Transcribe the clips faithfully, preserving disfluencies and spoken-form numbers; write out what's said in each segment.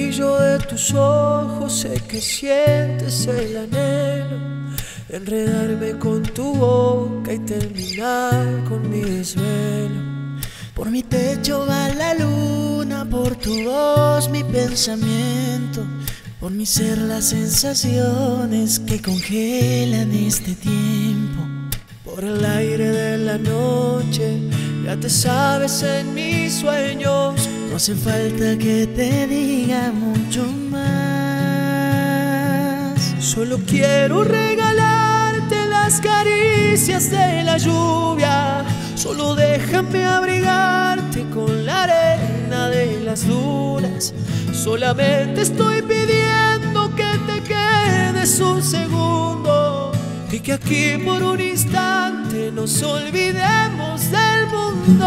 brillo de tus ojos sé que sientes el anhelo de enredarme con tu boca y terminar con mi desvelo. Por mi techo va la luna, por tu voz mi pensamiento, por mi ser las sensaciones que congelan este tiempo. Por el aire de la noche ya te sabes en mis sueños. No hace falta que te diga mucho más. Solo quiero regalarte las caricias de la lluvia. Solo déjame abrigarte con la arena de las dunas. Solamente estoy pidiendo que te quedes un segundo y que aquí por un instante nos olvidemos del mundo.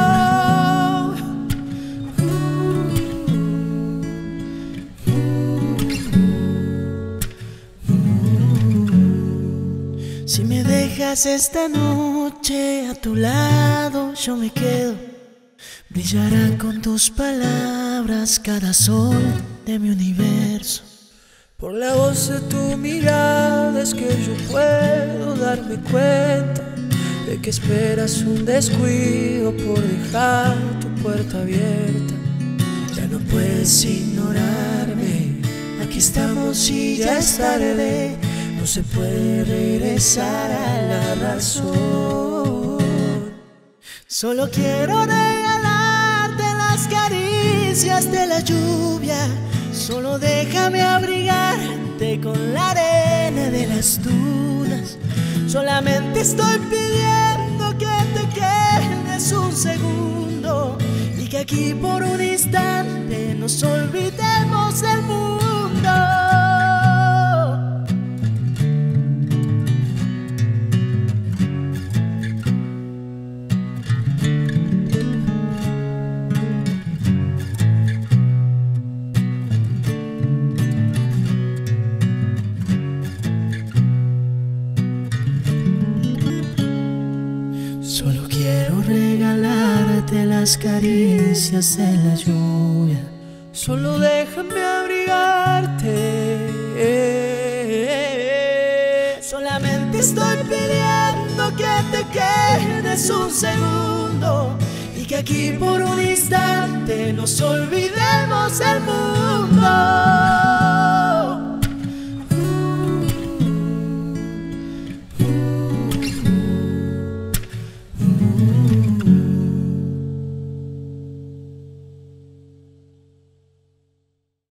Si me dejas esta noche a tu lado, yo me quedo. Brillará con tus palabras cada sol de mi universo. Por la voz de tu mirada es que yo puedo darme cuenta de que esperas un descuido por dejar tu puerta abierta. Ya no puedes ignorarme, aquí estamos y ya es tarde. No se puede regresar a la razón. Solo quiero regalarte las caricias de la lluvia. Solo déjame abrigarte con la arena de las dunas. Solamente estoy pidiendo que te quedes un segundo y que aquí por un instante nos olvidemos del mundo. Solo quiero regalarte las caricias de la lluvia. Solo déjame abrigarte. Solamente estoy pidiendo que te quedes un segundo y que aquí por un instante nos olvidemos del mundo.